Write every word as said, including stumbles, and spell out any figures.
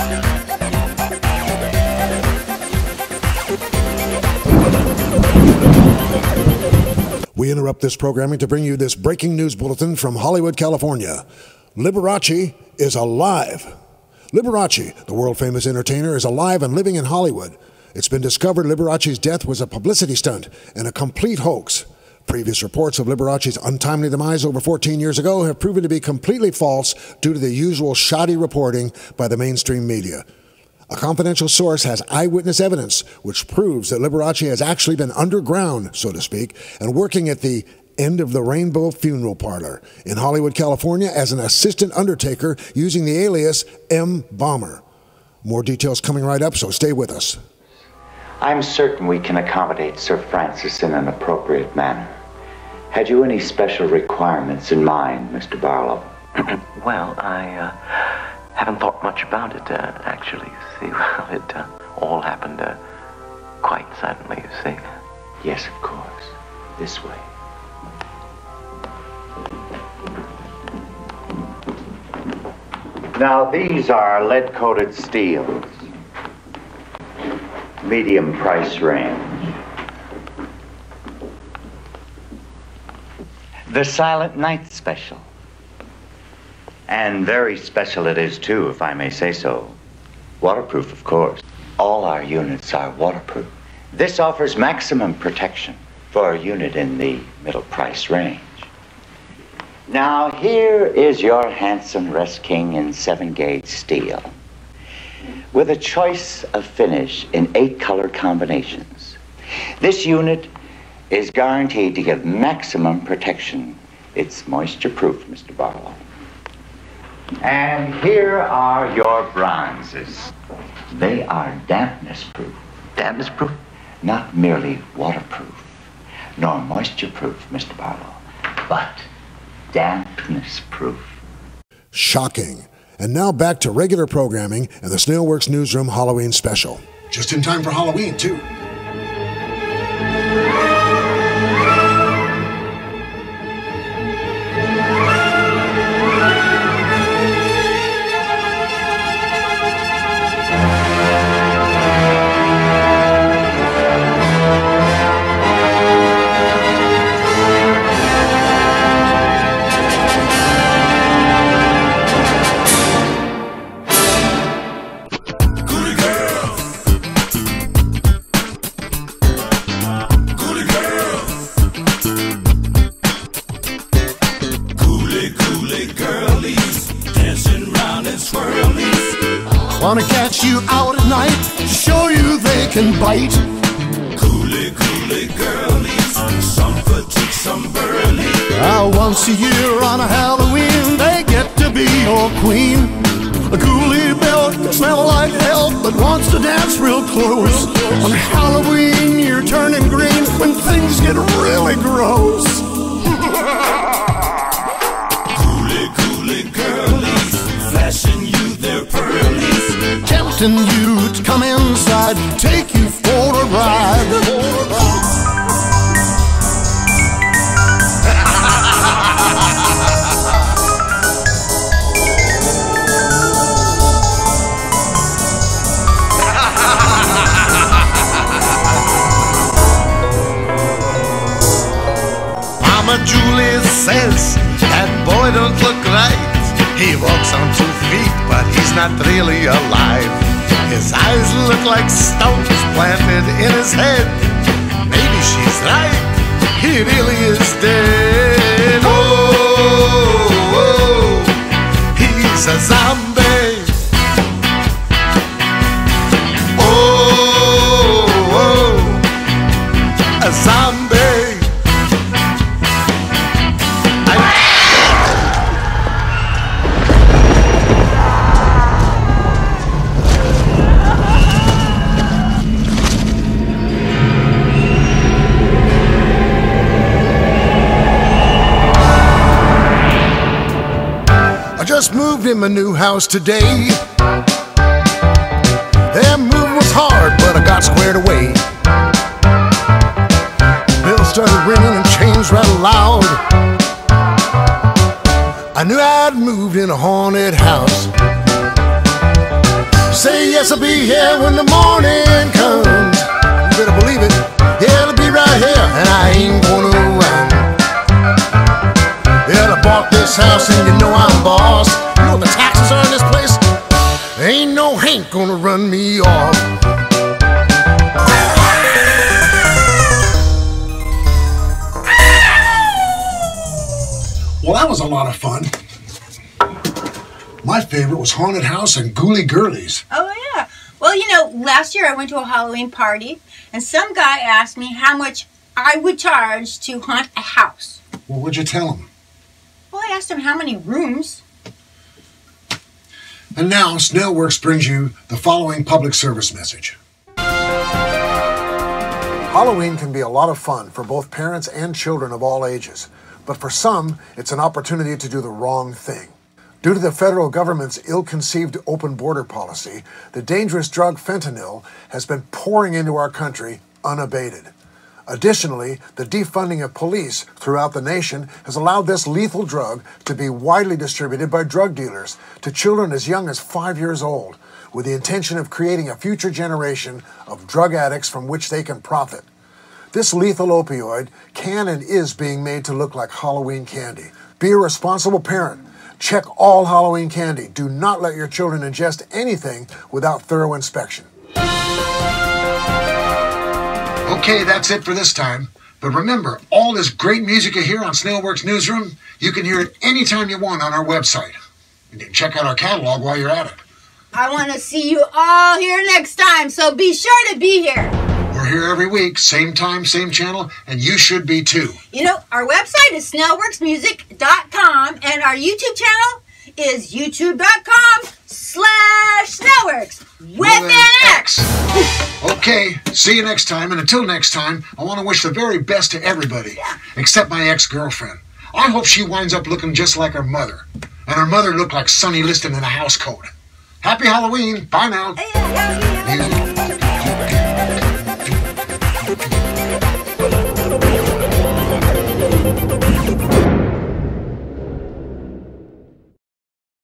We interrupt this programming to bring you this breaking news bulletin from Hollywood, California. Liberace is alive. Liberace, the world-famous entertainer, is alive and living in Hollywood. It's been discovered Liberace's death was a publicity stunt and a complete hoax. Previous reports of Liberace's untimely demise over fourteen years ago have proven to be completely false due to the usual shoddy reporting by the mainstream media. A confidential source has eyewitness evidence which proves that Liberace has actually been underground, so to speak, and working at the End of the Rainbow Funeral Parlor in Hollywood, California as an assistant undertaker using the alias M. Bomber. More details coming right up, so stay with us. I'm certain we can accommodate Sir Francis in an appropriate manner. Had you any special requirements in mind, Mister Barlow? Well, I uh, haven't thought much about it, uh, actually. See, well, it uh, all happened uh, quite suddenly, you see. Yes, of course. This way. Now, these are lead-coated steels. Medium price range. The Silent Night Special. And very special it is, too, if I may say so. Waterproof, of course. All our units are waterproof. This offers maximum protection for a unit in the middle price range. Now, here is your handsome Rest King in seven gauge steel, with a choice of finish in eight color combinations. This unit is guaranteed to give maximum protection. It's moisture proof, Mister Barlow. And here are your bronzes. They are dampness proof. Dampness proof? Not merely waterproof, nor moisture proof, Mister Barlow, but dampness proof. Shocking. And now back to regular programming and the SnailWorx Newsroom Halloween special. Just in time for Halloween, too. Wanna catch you out at night, show you they can bite. Ghoulie, ghoulie, girlies, some petite, some burly. Uh, once a year on a Halloween, they get to be your queen. A ghoulie built, smell like hell, but wants to dance real close. On Halloween, you're turning green when things get really gross. Ghoulie, ghoulie, girlies, flashing you their pearlies. Tempting you to come inside, take you for a ride. Mama Julie says that boy don't look right. He walks on two feet, but he's not really alive. His eyes look like stones planted in his head. Maybe she's right, he really is dead. Oh, oh, he's a zombie. Oh, oh, a zombie. Just moved in my new house today. That move was hard, but I got squared away. Bells started ringing and chains rattled loud. I knew I'd moved in a haunted house. Yes, I'll be here when the morning comes. You better believe it. Yeah, I'll be right here, and I ain't gonna run. Yeah, I bought this house, and you know I'm boss. You know what the taxes are in this place? Ain't no Hank gonna run me off. Well, that was a lot of fun. My favorite was Haunted House and Ghoulie Girlies. Oh, yeah. Well, you know, last year I went to a Halloween party, and some guy asked me how much I would charge to haunt a house. Well, what'd you tell him? Well, I asked him how many rooms. And now, SnailWorx brings you the following public service message. Halloween can be a lot of fun for both parents and children of all ages. But for some, it's an opportunity to do the wrong thing. Due to the federal government's ill-conceived open border policy, the dangerous drug fentanyl has been pouring into our country unabated. Additionally, the defunding of police throughout the nation has allowed this lethal drug to be widely distributed by drug dealers to children as young as five years old, with the intention of creating a future generation of drug addicts from which they can profit. This lethal opioid can and is being made to look like Halloween candy. Be a responsible parent. Check all Halloween candy. Do not let your children ingest anything without thorough inspection. Okay, that's it for this time. But remember, all this great music you hear on SnailWorx Newsroom, you can hear it anytime you want on our website. And you can check out our catalog while you're at it. I want to see you all here next time, so be sure to be here. We're here every week, same time, same channel, and you should be too. You know, our website is snail worx music dot com, and our YouTube channel is youtube dot com slash snailworx with an X. Okay, see you next time, and until next time, I want to wish the very best to everybody, Yeah. except my ex-girlfriend. I hope she winds up looking just like her mother, and her mother looked like Sonny Liston in a house coat. Happy Halloween. Bye now. Music.